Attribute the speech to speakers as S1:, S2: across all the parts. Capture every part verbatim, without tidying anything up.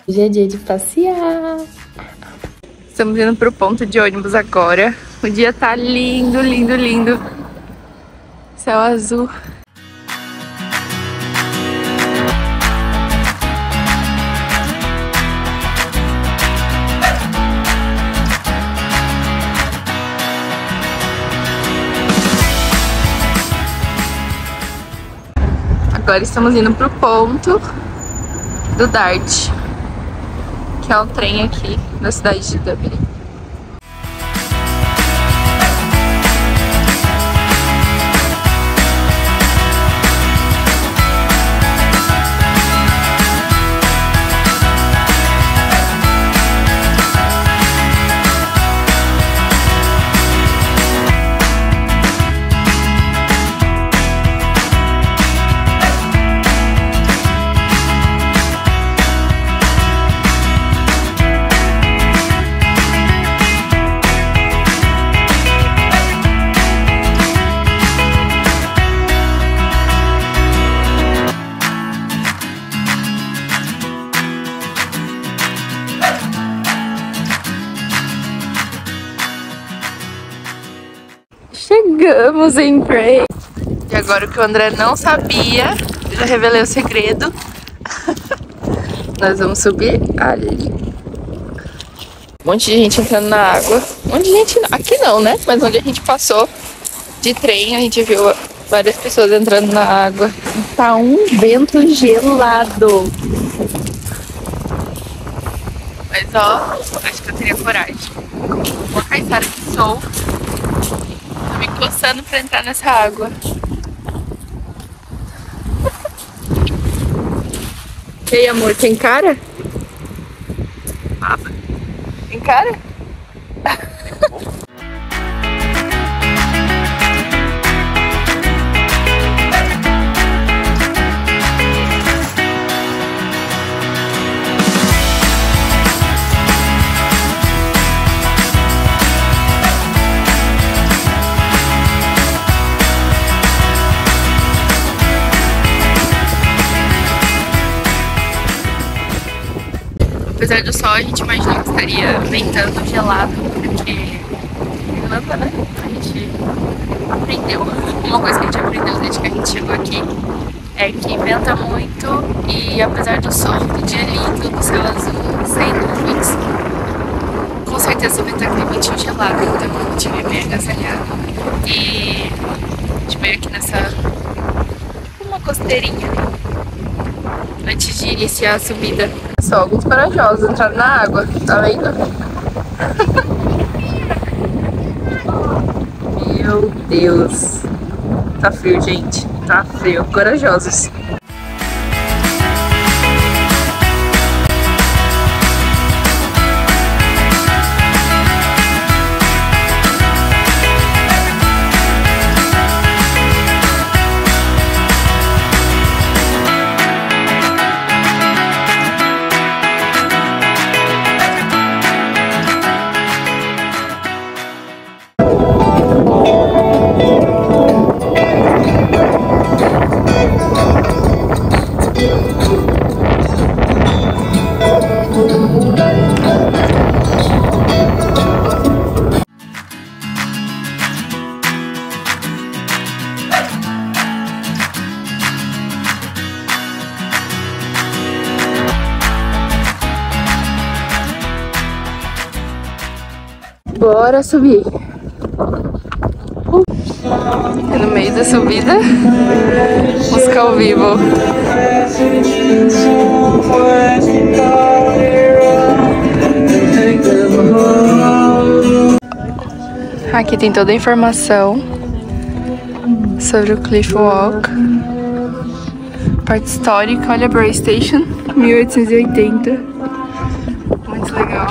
S1: Hoje é dia de passear. Estamos indo pro ponto de ônibus agora. O dia tá lindo, lindo, lindo. Céu azul. Agora estamos indo pro ponto do Dart, que é um trem aqui na cidade de Dublin. Chegamos em Bray. E agora o que o André não sabia, eu já revelei o segredo. Nós vamos subir ali. Um monte de gente entrando na água. Um monte de gente, aqui não, né? Mas onde a gente passou de trem, a gente viu várias pessoas entrando na água. Tá um vento gelado. Mas ó, acho que eu teria coragem. Uma caiçara que sou. Tô me coçando pra entrar nessa água. E aí, amor, tem cara? Tem cara? Apesar do sol, a gente imaginou que estaria ventando gelado, porque Irlanda, né? A gente aprendeu, uma coisa que a gente aprendeu desde que a gente chegou aqui é que venta muito e apesar do sol, do dia lindo, do céu azul, sem nuvens, com certeza vai estar aquele ventinho gelado, então a gente veio bem agasalhado. E a gente veio aqui nessa uma costeirinha antes de iniciar a subida. Só alguns corajosos entraram na água, tá vendo? Meu Deus. Tá frio, gente. Tá frio. Corajosos. Bora subir. Uh. E no meio da subida, música ao vivo. Aqui tem toda a informação sobre o Cliff Walk. Parte histórica, olha a Bray Station, mil oitocentos e oitenta. Muito legal.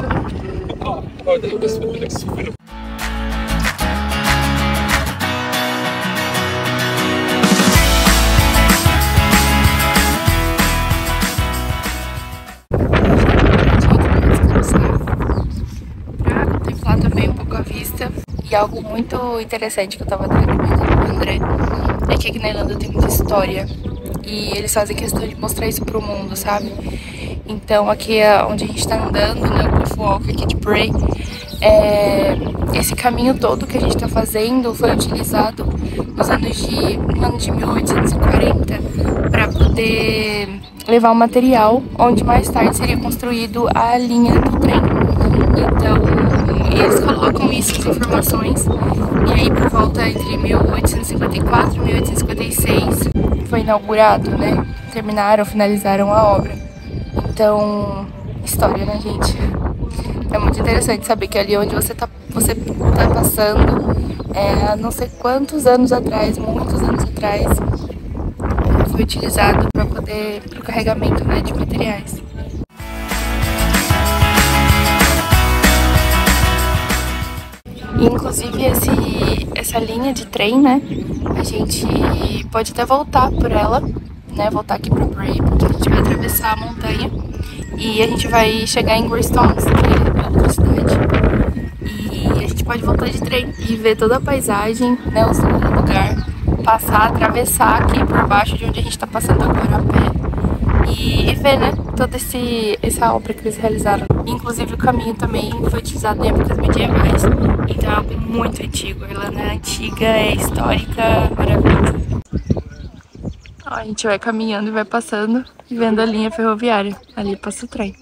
S1: Pra contemplar também um pouco a vista. E algo muito interessante que eu tava comentando com o André é que aqui na Irlanda tem muita história. E eles fazem questão de mostrar isso pro mundo, sabe? Então aqui é onde a gente tá andando, né, o Cliff Walk aqui de Bray. É, esse caminho todo que a gente tá fazendo foi utilizado nos anos de, no ano de mil oitocentos e quarenta para poder levar o material onde mais tarde seria construído a linha do trem. Então eles colocam isso, as informações, e aí por volta entre mil oitocentos e cinquenta e quatro e mil oitocentos e cinquenta e seis foi inaugurado, né? Terminaram, finalizaram a obra. Então, história, né, gente? É muito interessante saber que ali onde você tá, você tá passando, é, há não sei quantos anos atrás, muitos anos atrás, foi utilizado para poder, para o carregamento, né, de materiais. E, inclusive esse, essa linha de trem, né, a gente pode até voltar por ela, né, voltar aqui para Bray, porque a gente vai atravessar a montanha e a gente vai chegar em Greystones, que é outra cidade, e a gente pode voltar de trem e ver toda a paisagem, né, o lugar, passar, atravessar aqui por baixo de onde a gente tá passando agora a pé e ver, né, toda esse, essa obra que eles realizaram. Inclusive o caminho também foi utilizado em épocas medievais, então é algo muito antigo. A Irlanda é antiga, é histórica, maravilhosa. Ó, a gente vai caminhando e vai passando e vendo a linha ferroviária. Ali passa o trem.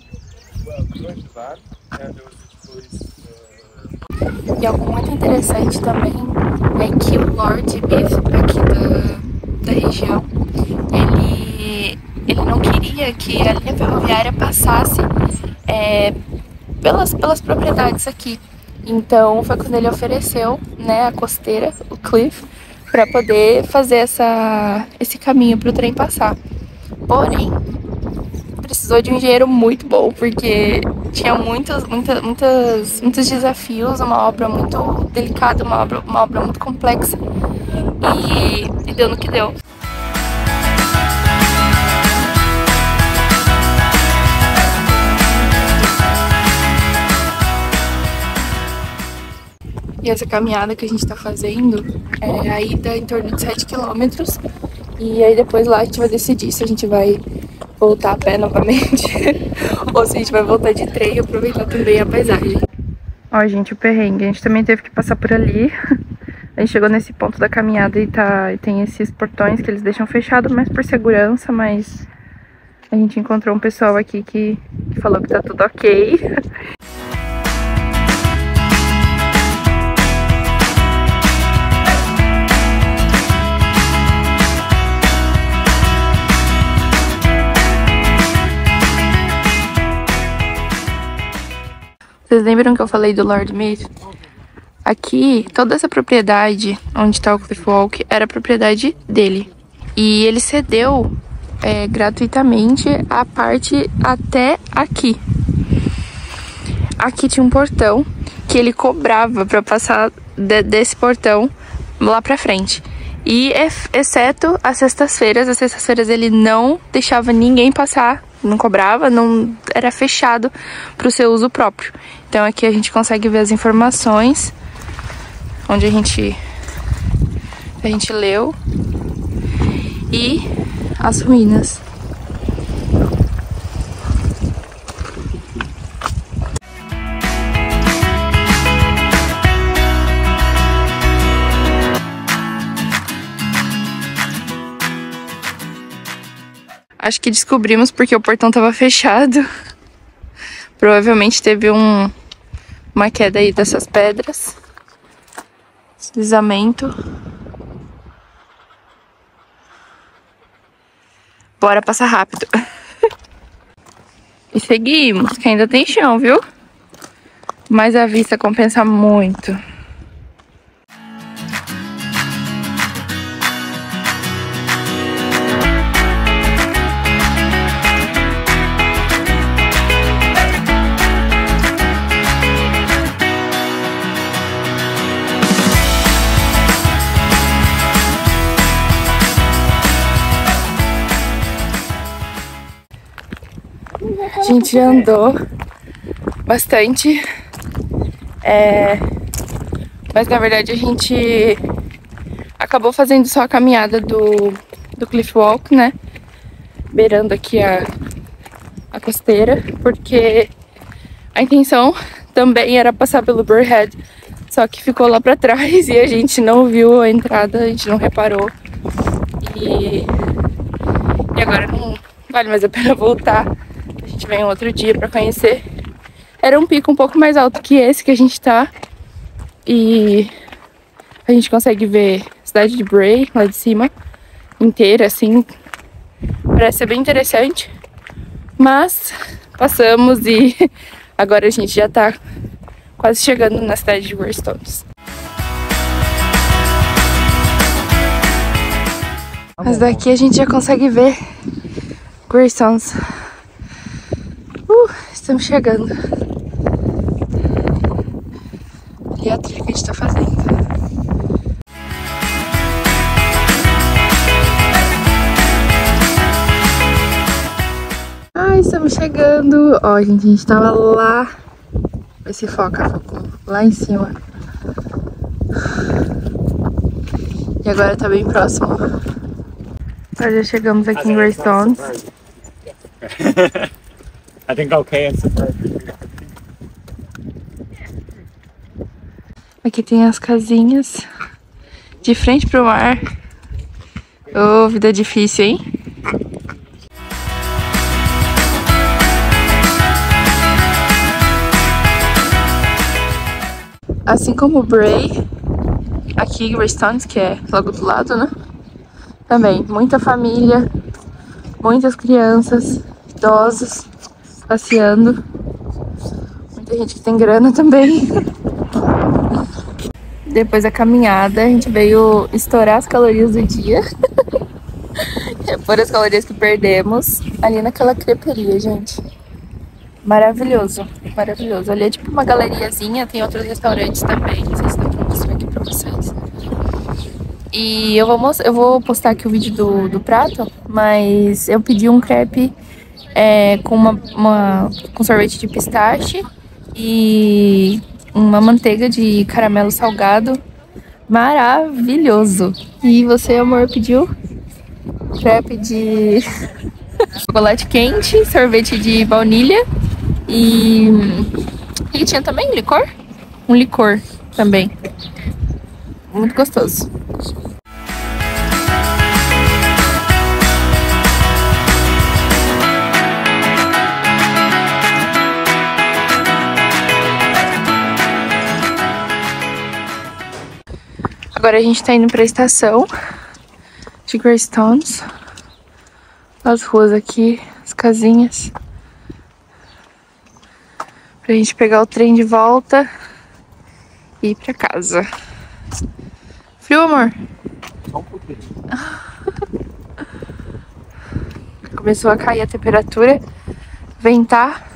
S1: E algo muito interessante também é que o Lord Biff, aqui da, da região, ele, ele não queria que a linha ferroviária passasse é, pelas, pelas propriedades aqui. Então foi quando ele ofereceu, né, a costeira, o cliff, para poder fazer essa, esse caminho para o trem passar. Porém, precisou de um engenheiro muito bom, porque tinha muitos, muita, muitas, muitos desafios, uma obra muito delicada, uma obra, uma obra muito complexa, e, e deu no que deu. E essa caminhada que a gente tá fazendo, é, aí dá em torno de sete quilômetros. E aí depois lá a gente vai decidir se a gente vai voltar a pé novamente ou se a gente vai voltar de trem e aproveitar também a paisagem. Ó, gente, o perrengue. A gente também teve que passar por ali. A gente chegou nesse ponto da caminhada e, tá, e tem esses portões que eles deixam fechado, mas por segurança, mas a gente encontrou um pessoal aqui que, que falou que tá tudo ok. Vocês lembram que eu falei do Lord Mead? Aqui, toda essa propriedade onde está o Cliff Walk era propriedade dele. E ele cedeu é, gratuitamente a parte até aqui. Aqui tinha um portão que ele cobrava para passar de, desse portão lá pra frente. E exceto as sextas-feiras, as sextas-feiras ele não deixava ninguém passar, não cobrava, não era fechado para o seu uso próprio. Então aqui a gente consegue ver as informações, onde a gente, a gente leu, e as ruínas. Acho que descobrimos porque o portão estava fechado. Provavelmente teve um, uma queda aí dessas pedras. Deslizamento. Bora passar rápido. E seguimos, que ainda tem chão, viu? Mas a vista compensa muito. A gente já andou bastante, é, mas na verdade a gente acabou fazendo só a caminhada do, do Cliff Walk, né? Beirando aqui a, a costeira, porque a intenção também era passar pelo Burrhead, só que ficou lá pra trás e a gente não viu a entrada, a gente não reparou. E, e agora não vale mais a pena voltar. A gente vem um outro dia pra conhecer. Era um pico um pouco mais alto que esse que a gente tá. E a gente consegue ver a cidade de Bray lá de cima inteira, assim. Parece ser bem interessante. Mas passamos e agora a gente já tá quase chegando na cidade de Greystones. Mas daqui a gente já consegue ver Greystones. Uh, estamos chegando. E a trilha que a gente tá fazendo. Ai, estamos chegando. Ó, gente, a gente tava lá. Vê se foca, focou. Lá em cima. E agora tá bem próximo. Nós já chegamos aqui em Greystones.
S2: I think okay and
S1: Aqui tem as casinhas de frente pro mar. Ô, oh, vida difícil, hein? Assim como Bray, aqui em Greystones, que é logo do lado, né? Também, muita família, muitas crianças, idosos passeando. Muita gente que tem grana também. Depois da caminhada, a gente veio estourar as calorias do dia. Por as calorias que perdemos ali naquela creperia, gente. Maravilhoso, maravilhoso. Ali é tipo uma galeriazinha, tem outros restaurantes também. Não sei se dá pra mostrar aqui pra vocês. E eu vou, mostrar, eu vou postar aqui o vídeo do, do prato, mas eu pedi um crepe é, com, uma, uma, com sorvete de pistache e uma manteiga de caramelo salgado. Maravilhoso! E você, amor, pediu crepe de chocolate quente, sorvete de baunilha e... E tinha também licor? Um licor também. Muito gostoso. Agora a gente tá indo pra estação de Greystones. As ruas aqui, as casinhas. Pra gente pegar o trem de volta e ir pra casa. Frio, amor?
S2: Só um pouquinho.
S1: Começou a cair a temperatura, ventar.